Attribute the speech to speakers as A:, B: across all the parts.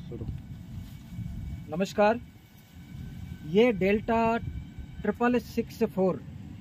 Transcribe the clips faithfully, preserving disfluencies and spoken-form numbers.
A: शुरू। नमस्कार, ये डेल्टा ट्रिपल सिक्स फोर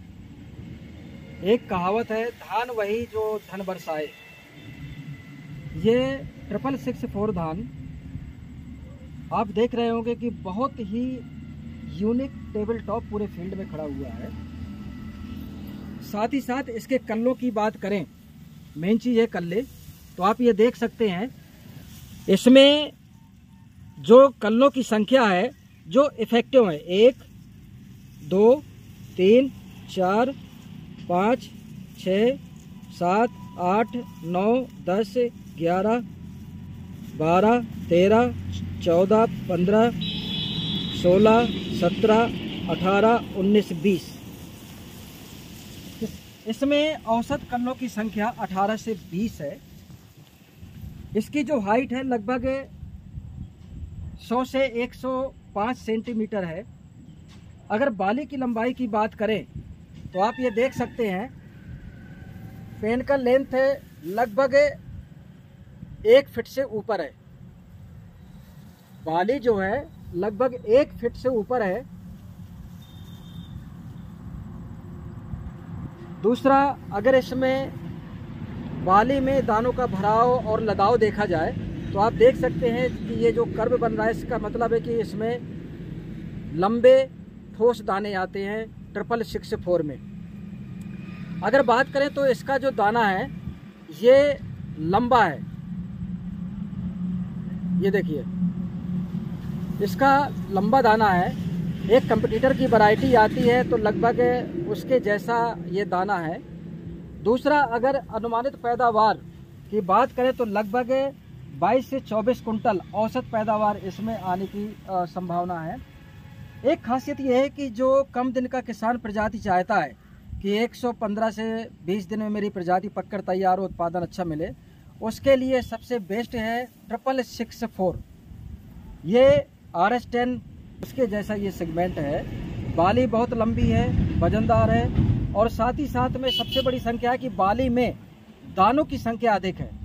A: एक कहावत है, धान वही जो धन बरसाए। ये ट्रिपल सिक्स फोर धान आप देख रहे होंगे कि बहुत ही यूनिक टेबल टॉप पूरे फील्ड में खड़ा हुआ है। साथ ही साथ इसके कल्लों की बात करें, मेन चीज़ है कल्ले। तो आप ये देख सकते हैं इसमें जो कल्लों की संख्या है जो इफेक्टिव है, एक दो तीन चार पाँच छः सात आठ नौ दस ग्यारह बारह तेरह चौदह पंद्रह सोलह सत्रह अठारह उन्नीस बीस। इसमें औसत कल्लों की संख्या अठारह से बीस है। इसकी जो हाइट है लगभग सौ से एक सौ पाँच सेंटीमीटर है। अगर बाली की लंबाई की बात करें तो आप ये देख सकते हैं पेन का लेंथ है लगभग एक फीट से ऊपर है। बाली जो है लगभग एक फीट से ऊपर है। दूसरा, अगर इसमें बाली में दानों का भराव और लदाव देखा जाए तो आप देख सकते हैं कि ये जो कर्व बन रहा है इसका मतलब है कि इसमें लंबे ठोस दाने आते हैं ट्रिपल सिक्स फोर में। अगर बात करें तो इसका जो दाना है ये लंबा है, ये देखिए इसका लंबा दाना है। एक कंपटीटर की वैरायटी आती है तो लगभग उसके जैसा ये दाना है। दूसरा, अगर अनुमानित पैदावार की बात करें तो लगभग बाईस से चौबीस कुंटल औसत पैदावार इसमें आने की संभावना है। एक खासियत यह है कि जो कम दिन का किसान प्रजाति चाहता है कि एक सौ पंद्रह से बीस दिन में मेरी प्रजाति पककर तैयार हो, उत्पादन अच्छा मिले, उसके लिए सबसे बेस्ट है ट्रिपल सिक्स फोर। ये आर एस टेन उसके जैसा ये सेगमेंट है। बाली बहुत लंबी है, वजनदार है और साथ ही साथ में सबसे बड़ी संख्या है कि बाली में दानों की संख्या अधिक है।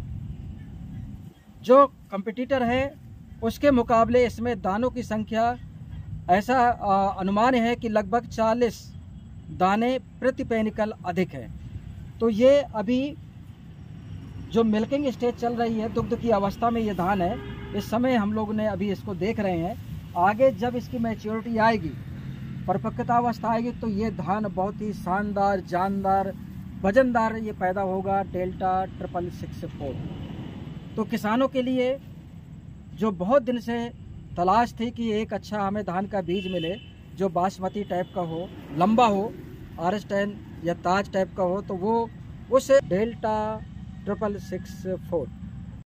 A: जो कंपटीटर है उसके मुकाबले इसमें दानों की संख्या ऐसा अनुमान है कि लगभग चालीस दाने प्रति पेनिकल अधिक है। तो ये अभी जो मिल्किंग स्टेज चल रही है, दुग्ध की अवस्था में ये धान है, इस समय हम लोग ने अभी इसको देख रहे हैं। आगे जब इसकी मैच्योरिटी आएगी, परिपक्वता अवस्था आएगी, तो ये धान बहुत ही शानदार, जानदार, वजनदार ये पैदा होगा, डेल्टा ट्रिपल सिक्स फोर। तो किसानों के लिए जो बहुत दिन से तलाश थी कि एक अच्छा हमें धान का बीज मिले जो बासमती टाइप का हो, लंबा हो, आर एस टेन या ताज टाइप का हो, तो वो उस डेल्टा ट्रिपल सिक्स फोर